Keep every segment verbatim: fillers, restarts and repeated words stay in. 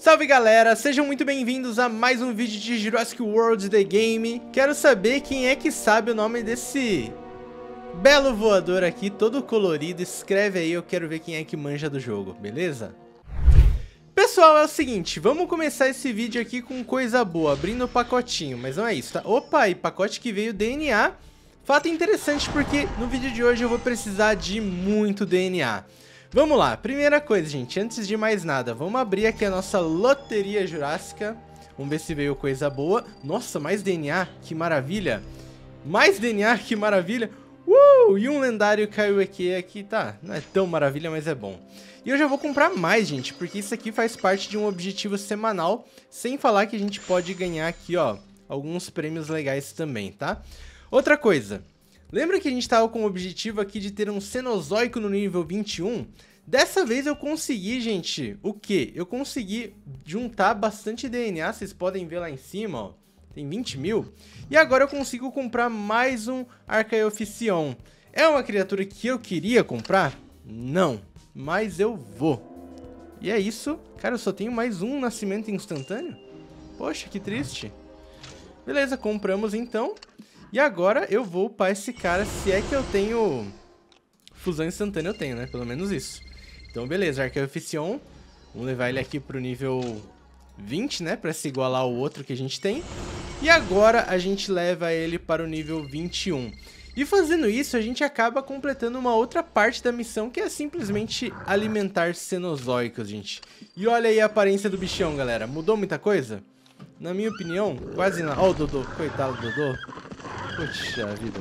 Salve galera, sejam muito bem-vindos a mais um vídeo de Jurassic World The Game. Quero saber quem é que sabe o nome desse belo voador aqui, todo colorido. Escreve aí, eu quero ver quem é que manja do jogo, beleza? Pessoal, é o seguinte, vamos começar esse vídeo aqui com coisa boa, abrindo o pacotinho, mas não é isso, tá? Opa, e pacote que veio D N A. Fato interessante porque no vídeo de hoje eu vou precisar de muito D N A. Vamos lá, primeira coisa, gente, antes de mais nada, vamos abrir aqui a nossa loteria jurássica. Vamos ver se veio coisa boa. Nossa, mais D N A, que maravilha. Mais D N A, que maravilha. Uh, e um lendário caiu aqui, aqui, tá, não é tão maravilha, mas é bom. E eu já vou comprar mais, gente, porque isso aqui faz parte de um objetivo semanal, sem falar que a gente pode ganhar aqui, ó, alguns prêmios legais também, tá? Outra coisa, lembra que a gente tava com o objetivo aqui de ter um Cenozoico no nível vinte e um? Dessa vez eu consegui, gente, o quê? Eu consegui juntar bastante D N A, vocês podem ver lá em cima, ó, tem vinte mil. E agora eu consigo comprar mais um Archaeophysion. É uma criatura que eu queria comprar? Não, mas eu vou. E é isso, cara, eu só tenho mais um nascimento instantâneo? Poxa, que triste. Beleza, compramos então. E agora eu vou upar esse cara, se é que eu tenho fusão instantânea, eu tenho, né? Pelo menos isso. Então, beleza, Archaeophysion. Vamos levar ele aqui pro nível vinte, né? Pra se igualar ao outro que a gente tem. E agora a gente leva ele para o nível vinte e um. E fazendo isso, a gente acaba completando uma outra parte da missão, que é simplesmente alimentar cenozoicos, gente. E olha aí a aparência do bichão, galera. Mudou muita coisa? Na minha opinião, quase nada. Ó, o Dodô. Coitado do Dodô. Puxa vida.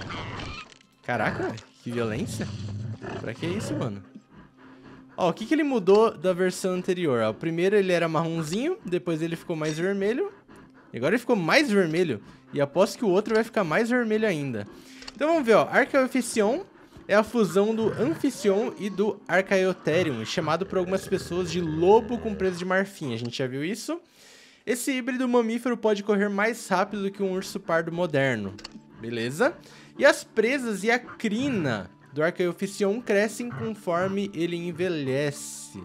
Caraca, que violência. Pra que isso, mano? Ó, o que que ele mudou da versão anterior? Ó, o primeiro ele era marronzinho, depois ele ficou mais vermelho. E agora ele ficou mais vermelho. E aposto que o outro vai ficar mais vermelho ainda. Então vamos ver, ó. Archaeophysion é a fusão do Amphision e do Archaeotherium, chamado por algumas pessoas de lobo com preso de marfim. A gente já viu isso? Esse híbrido mamífero pode correr mais rápido do que um urso pardo moderno. Beleza? E as presas e a crina do Archaeophysion crescem conforme ele envelhece.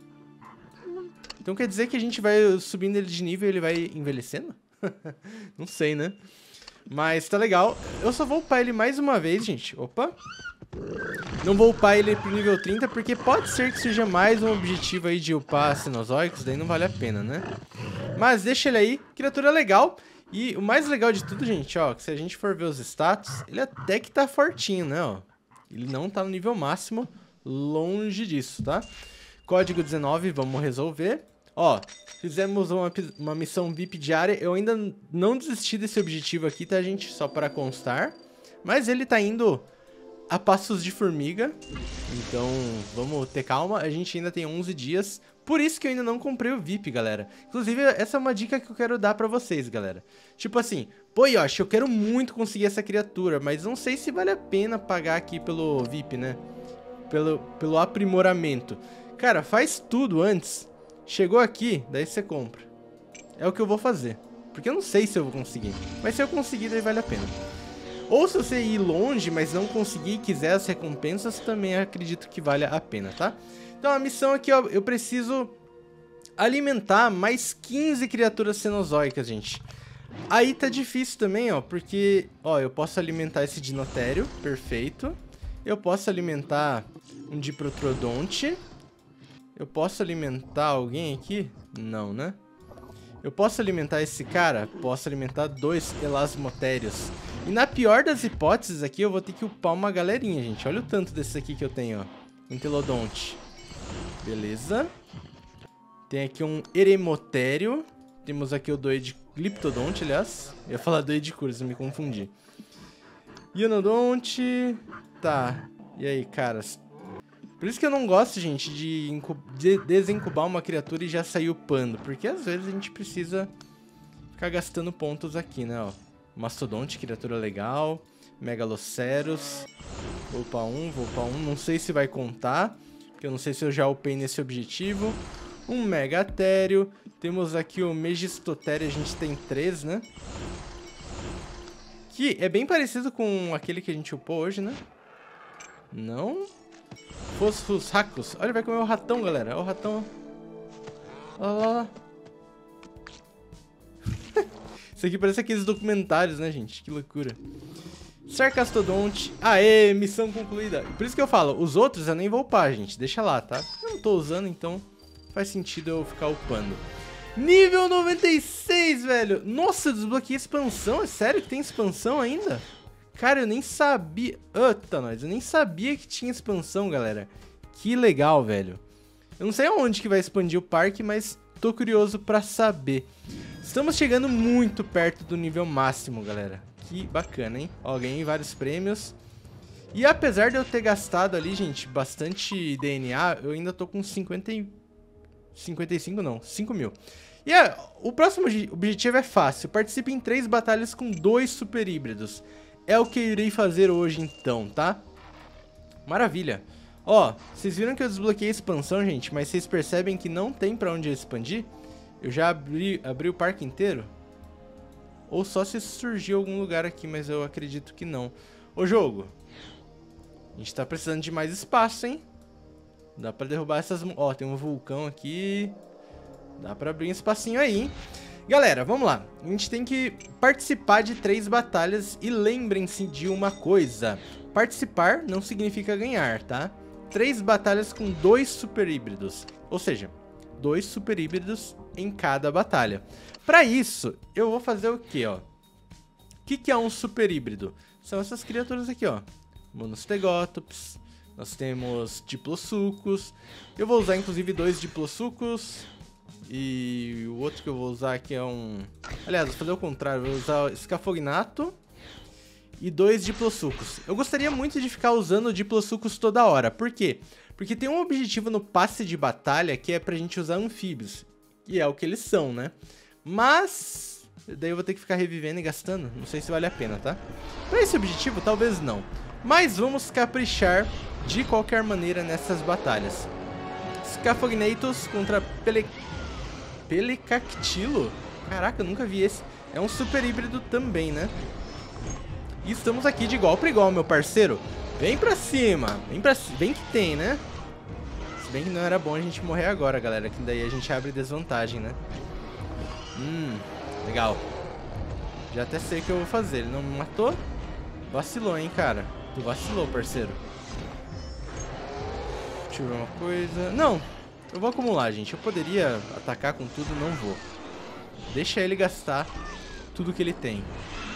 Então quer dizer que a gente vai subindo ele de nível e ele vai envelhecendo? Não sei, né? Mas tá legal. Eu só vou upar ele mais uma vez, gente. Opa. Não vou upar ele pro nível trinta, porque pode ser que seja mais um objetivo aí de upar Cenozoicos, daí não vale a pena, né? Mas deixa ele aí. Criatura legal. E o mais legal de tudo, gente, ó, que se a gente for ver os status, ele até que tá fortinho, né, ó. Ele não tá no nível máximo, longe disso, tá? Código dezenove, vamos resolver. Ó, fizemos uma, uma missão V I P diária. Eu ainda não desisti desse objetivo aqui, tá, gente? Só para constar. Mas ele tá indo a passos de formiga. Então, vamos ter calma. A gente ainda tem onze dias. Por isso que eu ainda não comprei o V I P, galera. Inclusive, essa é uma dica que eu quero dar pra vocês, galera. Tipo assim, pô, Yoshi, eu quero muito conseguir essa criatura, mas não sei se vale a pena pagar aqui pelo V I P, né? Pelo, pelo aprimoramento. Cara, faz tudo antes. Chegou aqui, daí você compra. É o que eu vou fazer. Porque eu não sei se eu vou conseguir. Mas se eu conseguir, daí vale a pena. Ou se você ir longe, mas não conseguir e quiser as recompensas, também acredito que vale a pena, tá? Então a missão aqui, ó, eu preciso alimentar mais quinze criaturas cenozoicas, gente. Aí tá difícil também, ó, porque, ó, eu posso alimentar esse dinotério, perfeito. Eu posso alimentar um diprotrodonte. Eu posso alimentar alguém aqui? Não, né? Eu posso alimentar esse cara? Posso alimentar dois elasmotérios. E na pior das hipóteses aqui, eu vou ter que upar uma galerinha, gente. Olha o tanto desse aqui que eu tenho, ó. Entelodonte. Beleza. Tem aqui um eremotério. Temos aqui o doedicliptodonte, aliás. Eu ia falar doedicurus, eu me confundi. Ionodonte. Tá. E aí, caras? Por isso que eu não gosto, gente, de, de desencubar uma criatura e já sair upando. Porque às vezes a gente precisa ficar gastando pontos aqui, né, ó. Mastodonte, criatura legal. Megaloceros. Vou upar um, vou upar um. Não sei se vai contar. Porque eu não sei se eu já upei nesse objetivo. Um Megatério. Temos aqui o Megistotério, a gente tem três, né? Que é bem parecido com aquele que a gente upou hoje, né? Não? Fosfos Racos. Olha, vai comer o ratão, galera. Olha o ratão. Olha lá, lá. Isso aqui parece aqueles documentários, né, gente? Que loucura. Sarcastodonte. Aê, missão concluída. Por isso que eu falo, os outros eu nem vou upar, gente. Deixa lá, tá? Eu não tô usando, então faz sentido eu ficar upando. Nível noventa e seis, velho. Nossa, eu desbloqueei expansão. É sério que tem expansão ainda? Cara, eu nem sabia... Eita, nós. Eu nem sabia que tinha expansão, galera. Que legal, velho. Eu não sei aonde que vai expandir o parque, mas tô curioso pra saber. Estamos chegando muito perto do nível máximo, galera. Que bacana, hein? Ó, ganhei vários prêmios. E apesar de eu ter gastado ali, gente, bastante D N A, eu ainda tô com cinquenta e... cinquenta e cinco não, cinco mil. E é, o próximo objetivo é fácil. Participe em três batalhas com dois super híbridos. É o que eu irei fazer hoje então, tá? Maravilha. Ó, vocês viram que eu desbloqueei a expansão, gente, mas vocês percebem que não tem pra onde eu expandir? Eu já abri, abri o parque inteiro? Ou só se surgir algum lugar aqui, mas eu acredito que não. Ô, jogo. A gente tá precisando de mais espaço, hein? Dá pra derrubar essas... Ó, tem um vulcão aqui. Dá pra abrir um espacinho aí, hein? Galera, vamos lá. A gente tem que participar de três batalhas. E lembrem-se de uma coisa. Participar não significa ganhar, tá? Três batalhas com dois super híbridos. Ou seja, dois super híbridos em cada batalha. Pra isso, eu vou fazer o quê, ó? O que, que é um super híbrido? São essas criaturas aqui, ó. Monostegotops. Nós temos Diplossucos. Eu vou usar, inclusive, dois Diplossucos. E o outro que eu vou usar aqui é um... Aliás, vou fazer o contrário. Vou usar o Scafognato e dois Diplossucos. Eu gostaria muito de ficar usando Diplossucos toda hora. Por quê? Porque tem um objetivo no passe de batalha que é pra gente usar anfíbios. E é o que eles são, né? Mas... daí eu vou ter que ficar revivendo e gastando. Não sei se vale a pena, tá? Pra esse objetivo, talvez não. Mas vamos caprichar de qualquer maneira nessas batalhas. Scafognatus contra Pele... Pelecactilo? Caraca, eu nunca vi esse. É um super híbrido também, né? E estamos aqui de igual para igual, meu parceiro. Vem pra cima. Vem pra cima. Bem que tem, né? Se bem que não era bom a gente morrer agora, galera. Que daí a gente abre desvantagem, né? Hum, legal. Já até sei o que eu vou fazer. Ele não me matou? Vacilou, hein, cara. Tu vacilou, parceiro. Deixa eu ver uma coisa. Não, eu vou acumular, gente. Eu poderia atacar com tudo, não vou. Deixa ele gastar tudo que ele tem.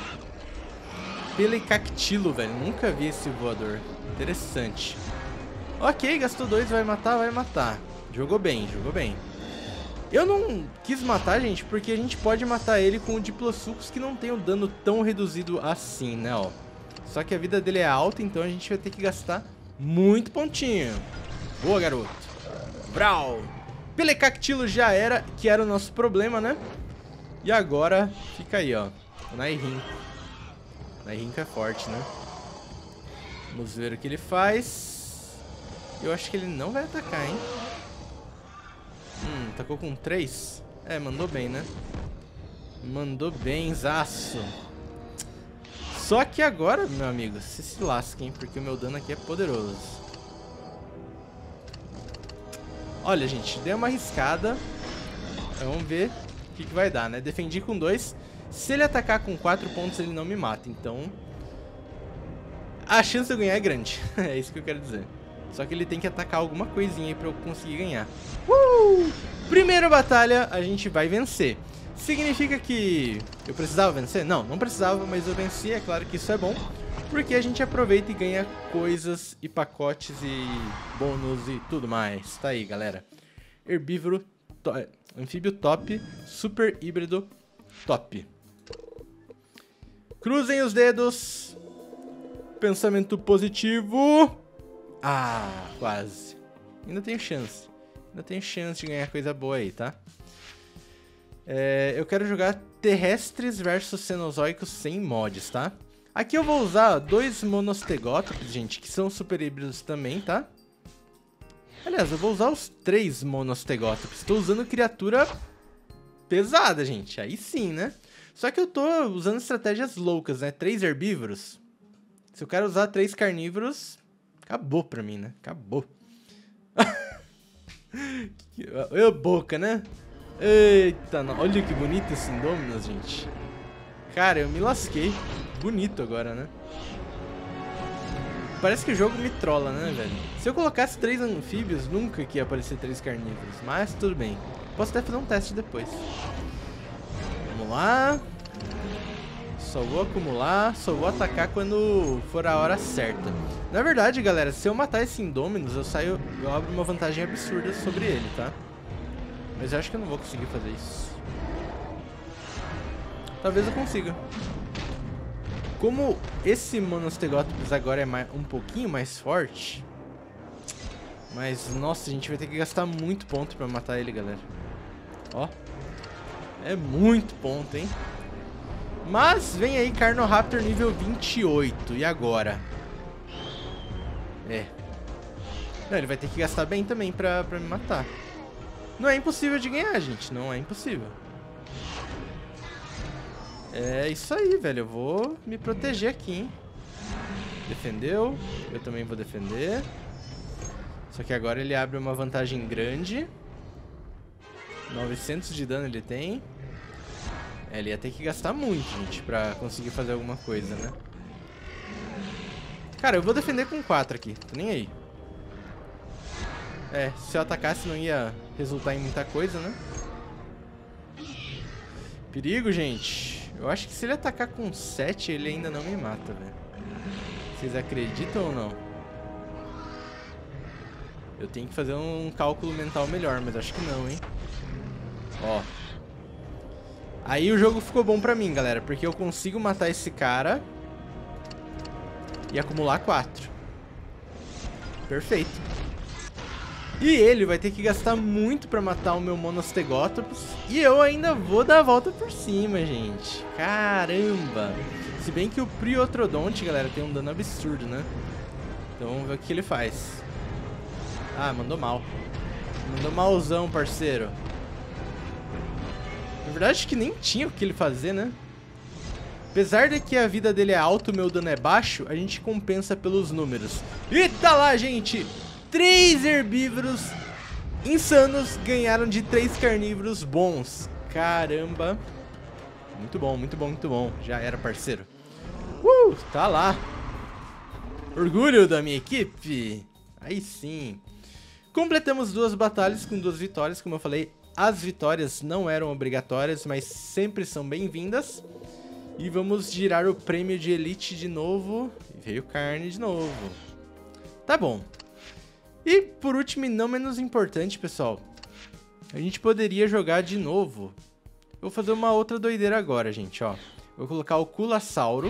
Pelecactilo, velho. Nunca vi esse voador. Interessante. Ok, gastou dois, vai matar, vai matar. Jogou bem, jogou bem. Eu não quis matar, gente, porque a gente pode matar ele com o Diplossucos que não tem o dano tão reduzido assim, né, ó. Só que a vida dele é alta, então a gente vai ter que gastar muito pontinho. Boa, garoto. Brau. Pelecactilo já era, que era o nosso problema, né? E agora fica aí, ó. O Nairinco. O Nairinco é forte, né? Vamos ver o que ele faz. Eu acho que ele não vai atacar, hein? Hum, atacou com três? É, mandou bem, né? Mandou bem, zaço. Só que agora, meu amigo, se se lasquem, porque o meu dano aqui é poderoso. Olha, gente, dei uma arriscada. Vamos ver o que, que vai dar, né? Defendi com dois. Se ele atacar com quatro pontos, ele não me mata. Então, a chance de eu ganhar é grande. É isso que eu quero dizer. Só que ele tem que atacar alguma coisinha aí pra eu conseguir ganhar. Uh! Primeira batalha, a gente vai vencer. Significa que eu precisava vencer? Não, não precisava, mas eu venci. É claro que isso é bom, porque a gente aproveita e ganha coisas e pacotes e bônus e tudo mais. Tá aí, galera. Herbívoro, to anfíbio top, super híbrido top. Cruzem os dedos. Pensamento positivo. Ah, quase. Ainda tenho chance. Ainda tenho chance de ganhar coisa boa aí, tá? É, eu quero jogar terrestres versus cenozoicos sem mods, tá? Aqui eu vou usar dois monostegotops, gente, que são super híbridos também, tá? Aliás, eu vou usar os três monostegotops. Estou usando criatura pesada, gente. Aí sim, né? Só que eu tô usando estratégias loucas, né? Três herbívoros. Se eu quero usar três carnívoros, acabou pra mim, né? Acabou. Eu boca, né? Eita, não. Olha que bonito esse Indominus, gente. Cara, eu me lasquei. Bonito agora, né? Parece que o jogo me trola, né, velho? Se eu colocasse três anfíbios, nunca que ia aparecer três carnívoros. Mas tudo bem. Posso até fazer um teste depois. Vamos lá. Só vou acumular, só vou atacar quando for a hora certa. Na verdade, galera, se eu matar esse Indominus, eu saio, eu abro uma vantagem absurda sobre ele, tá? Mas eu acho que eu não vou conseguir fazer isso. Talvez eu consiga. Como esse Monostegótopus agora é mais, um pouquinho mais forte... Mas, nossa, a gente vai ter que gastar muito ponto pra matar ele, galera. Ó. É muito ponto, hein? Mas vem aí Carnoraptor nível vinte e oito. E agora? É. Não, ele vai ter que gastar bem também pra, pra me matar. Não é impossível de ganhar, gente. Não é impossível. É isso aí, velho. Eu vou me proteger aqui, hein? Defendeu. Eu também vou defender. Só que agora ele abre uma vantagem grande. novecentos de dano ele tem. É, ele ia ter que gastar muito, gente, pra conseguir fazer alguma coisa, né? Cara, eu vou defender com quatro aqui. Tô nem aí. É, se eu atacasse não ia resultar em muita coisa, né? Perigo, gente. Eu acho que se ele atacar com sete, ele ainda não me mata, velho. Vocês acreditam ou não? Eu tenho que fazer um cálculo mental melhor, mas acho que não, hein? Ó. Aí o jogo ficou bom pra mim, galera, porque eu consigo matar esse cara e acumular quatro. Perfeito. E ele vai ter que gastar muito pra matar o meu Monostegótopus. E eu ainda vou dar a volta por cima, gente. Caramba. Se bem que o Priotrodonte, galera, tem um dano absurdo, né? Então vamos ver o que ele faz. Ah, mandou mal. Mandou malzão, parceiro. Na verdade, acho que nem tinha o que ele fazer, né? Apesar de que a vida dele é alta, o meu dano é baixo, a gente compensa pelos números. E tá lá, gente! Três herbívoros insanos ganharam de três carnívoros bons. Caramba. Muito bom, muito bom, muito bom. Já era, parceiro. Uh, tá lá. Orgulho da minha equipe. Aí sim. Completamos duas batalhas com duas vitórias, como eu falei. As vitórias não eram obrigatórias, mas sempre são bem-vindas. E vamos girar o prêmio de elite de novo. E veio carne de novo. Tá bom. E por último e não menos importante, pessoal. A gente poderia jogar de novo. Eu vou fazer uma outra doideira agora, gente, ó. Vou colocar o Culasauro.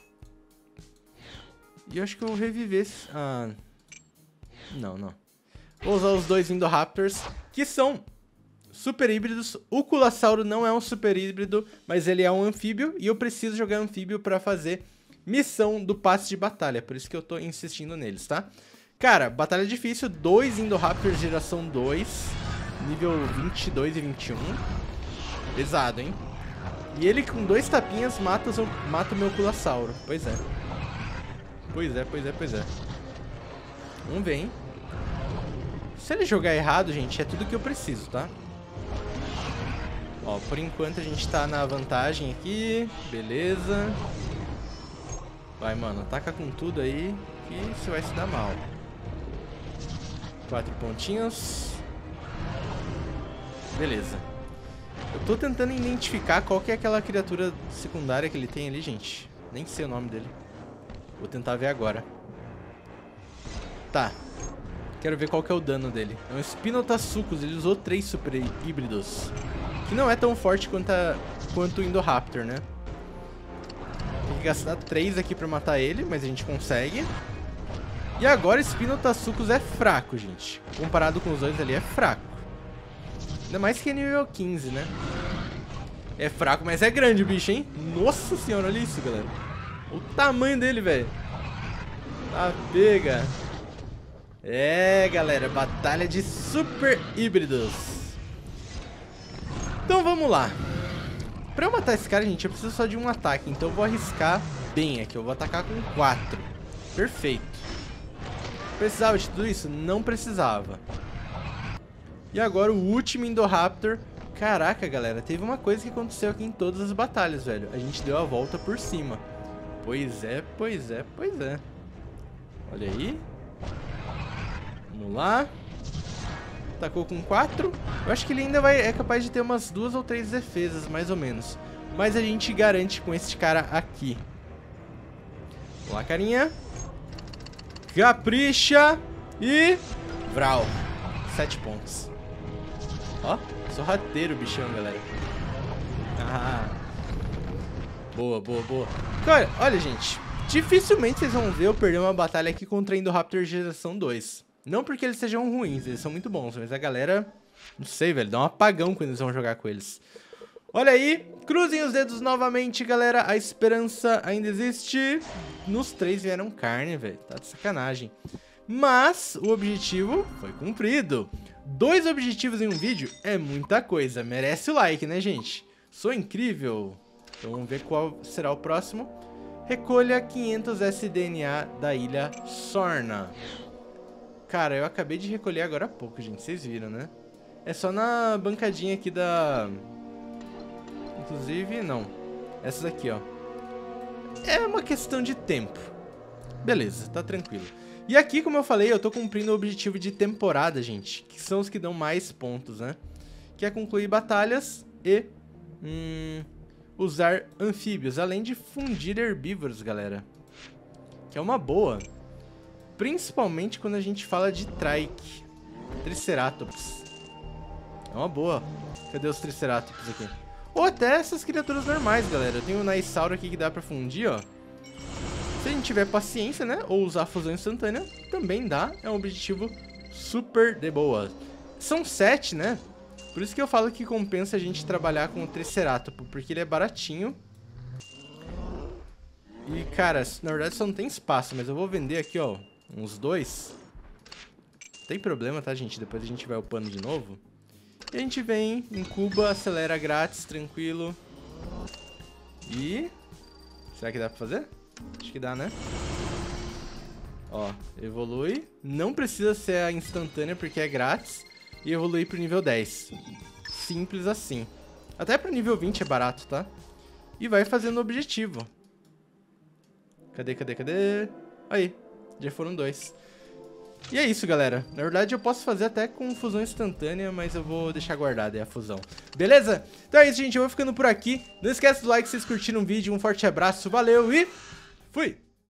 E eu acho que eu vou reviver esse... Ah... Não, não. Vou usar os dois Indoraptors, que são... super híbridos. O Culasauro não é um super híbrido, mas ele é um anfíbio. E eu preciso jogar anfíbio pra fazer missão do passe de batalha. Por isso que eu tô insistindo neles, tá? Cara, batalha difícil. Dois Indoraptors geração dois. Nível vinte e dois e vinte e um. Pesado, hein? E ele com dois tapinhas mata, mata o meu Culasauro. Pois é. Pois é, pois é, pois é. Vamos ver, hein? Se ele jogar errado, gente, é tudo que eu preciso, tá? Ó, por enquanto a gente tá na vantagem aqui. Beleza. Vai, mano, ataca com tudo aí que você vai se dar mal. Quatro pontinhos. Beleza. Eu tô tentando identificar qual que é aquela criatura secundária que ele tem ali, gente. Nem sei o nome dele. Vou tentar ver agora. Tá. Quero ver qual que é o dano dele. É um Spinotassukos. Ele usou três super híbridos. Que não é tão forte quanto, a, quanto o Indoraptor, né? Tem que gastar três aqui pra matar ele, mas a gente consegue. E agora Spinotassukos é fraco, gente. Comparado com os dois ali, é fraco. Ainda mais que é nível quinze, né? É fraco, mas é grande o bicho, hein? Nossa senhora, olha isso, galera. O tamanho dele, velho. Tá pega. É, galera, batalha de super híbridos. Então vamos lá. Pra eu matar esse cara, gente, eu preciso só de um ataque. Então eu vou arriscar bem aqui. Eu vou atacar com quatro. Perfeito. Precisava de tudo isso? Não precisava. E agora o último Indoraptor. Caraca, galera, teve uma coisa que aconteceu aqui em todas as batalhas, velho. A gente deu a volta por cima. Pois é, pois é, pois é. Olha aí. Vamos lá. Tacou com quatro. Eu acho que ele ainda vai, é capaz de ter umas duas ou três defesas, mais ou menos. Mas a gente garante com esse cara aqui. Vamos lá, carinha. Capricha. E... Vral. Sete pontos. Ó, sorrateiro o bichão, galera. Ah. Boa, boa, boa. Olha, olha, gente. Dificilmente vocês vão ver eu perder uma batalha aqui contra a Indoraptor geração dois. Não porque eles sejam ruins, eles são muito bons, mas a galera, não sei, velho, dá um apagão quando eles vão jogar com eles. Olha aí, cruzem os dedos novamente, galera, a esperança ainda existe. Nos três vieram carne, velho, tá de sacanagem. Mas o objetivo foi cumprido. Dois objetivos em um vídeo é muita coisa, merece o like, né, gente? Sou incrível. Então vamos ver qual será o próximo. Recolha quinhentos S D N A da ilha Sorna. Cara, eu acabei de recolher agora há pouco, gente. Vocês viram, né? É só na bancadinha aqui da... Inclusive, não. Essas aqui, ó. É uma questão de tempo. Beleza, tá tranquilo. E aqui, como eu falei, eu tô cumprindo o objetivo de temporada, gente. Que são os que dão mais pontos, né? Que é concluir batalhas e... Hum, usar anfíbios. Além de fundir herbívoros, galera. Que é uma boa. Principalmente quando a gente fala de Trike. Triceratops. É uma boa. Cadê os Triceratops aqui? Ou até essas criaturas normais, galera. Eu tenho o Naissauro aqui que dá pra fundir, ó. Se a gente tiver paciência, né? Ou usar a fusão instantânea, também dá. É um objetivo super de boa. São sete, né? Por isso que eu falo que compensa a gente trabalhar com o Triceratops. Porque ele é baratinho. E, cara, na verdade só não tem espaço. Mas eu vou vender aqui, ó. Uns dois. Não tem problema, tá, gente? Depois a gente vai upando de novo. E a gente vem, incuba, acelera grátis, tranquilo. E... será que dá pra fazer? Acho que dá, né? Ó, evolui. Não precisa ser a instantânea porque é grátis. E evolui pro nível dez. Simples assim. Até pro nível vinte é barato, tá? E vai fazendo o objetivo. Cadê, cadê, cadê? Aí. Já foram dois. E é isso, galera. Na verdade, eu posso fazer até com fusão instantânea, mas eu vou deixar guardada aí a fusão. Beleza? Então é isso, gente. Eu vou ficando por aqui. Não esquece do like se vocês curtiram o vídeo. Um forte abraço. Valeu e... fui!